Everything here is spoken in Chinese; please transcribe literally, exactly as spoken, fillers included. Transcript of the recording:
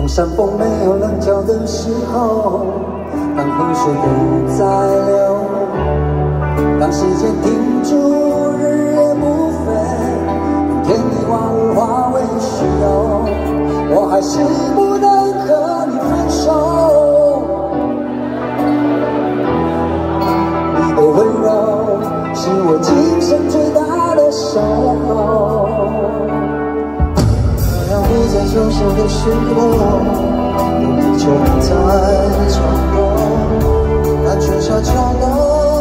当山峰没有棱角的时候，当河水不再流，当时间停住，日夜不飞，天地万物化为虚有，我还是不能和你分手。你的温柔是我今生最大的守候。太阳不再出现的时候，地球不再转动，但春夏秋冬。